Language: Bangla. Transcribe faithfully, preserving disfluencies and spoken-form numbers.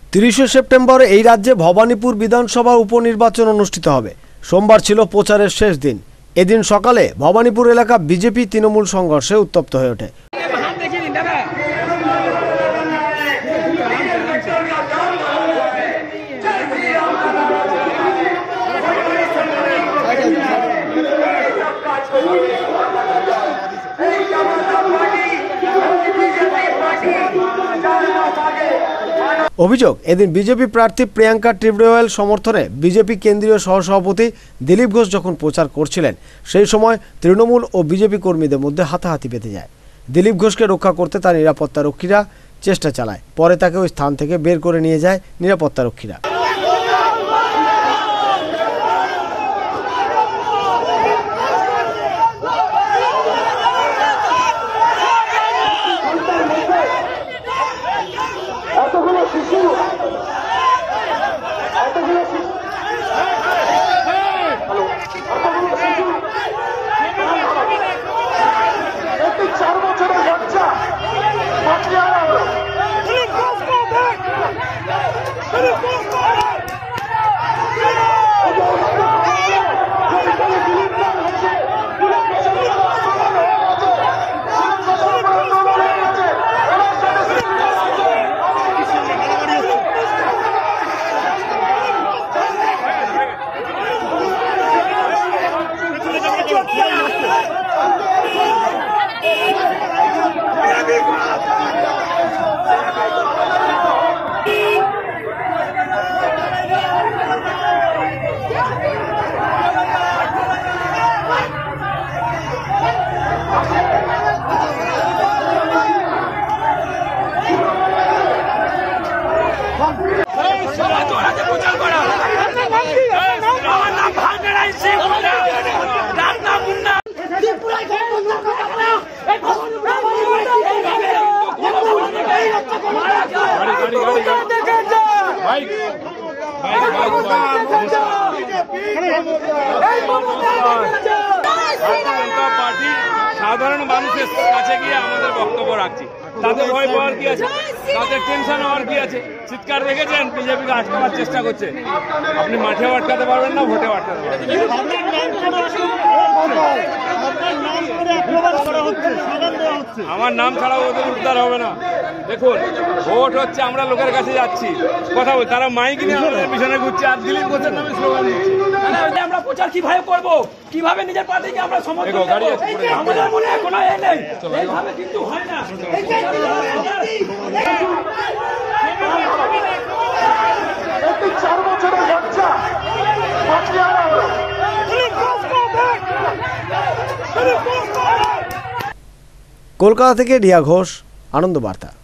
তিরিশে সেপ্টেম্বর এই রাজ্যে ভবানীপুর বিধানসভা উপনির্বাচন অনুষ্ঠিত হবে। সোমবার ছিল প্রচারের শেষ দিন। এদিন সকালে ভবানীপুর এলাকা বিজেপি তৃণমূল সংঘর্ষে উত্তপ্ত হয়ে ওঠে। অভিযোগ, এদিন বিজেপি প্রার্থী প্রিয়াঙ্কা টিবরেওয়াল সমর্থনে বিজেপি কেন্দ্রীয় সহসভাপতি দিলীপ ঘোষ যখন প্রচার করছিলেন, সেই সময় তৃণমূল ও বিজেপি কর্মীদের মধ্যে হাতাহাতি বেঁধে যায়। দিলীপ ঘোষকে রক্ষা করতে তার নিরাপত্তারক্ষীরা চেষ্টা চালায়। পরে তাকে ওই স্থান থেকে বের করে নিয়ে যায় নিরাপত্তারক্ষীরা। সাধারণ মানুষের কাছে গিয়ে আমাদের বক্তব্য রাখছি। তাদের ভয় পাওয়ার কি আছে, তাদের টেনশন হওয়ার কি আছে? চিৎকার দেখেছেন, বিজেপিকে আটকাবার চেষ্টা করছে। আপনি মাঠেও আটকাতে পারবেন না, ভোটেও আটকাতে পারবেন না। আমার নাম ছাড়াও ওদের উদ্ধার হবে না। দেখুন, ভোট হচ্ছে, আমরা লোকের কাছে যাচ্ছি, কথা বল, তারা মাইক নিয়ে আমাদের পিছনে ঘুরছে আর দিলীপ ঘোষের নামে স্লোগান দিচ্ছে। আমরা প্রচার কিভাবে করব, কিভাবে নিজের পার্টিকে আমরা সমর্থন করব, আমাদের মনে কোনো এ নেই, এইভাবে কিন্তু হয় না। কলকাতা থেকে রিয়া ঘোষ, আনন্দ বার্তা।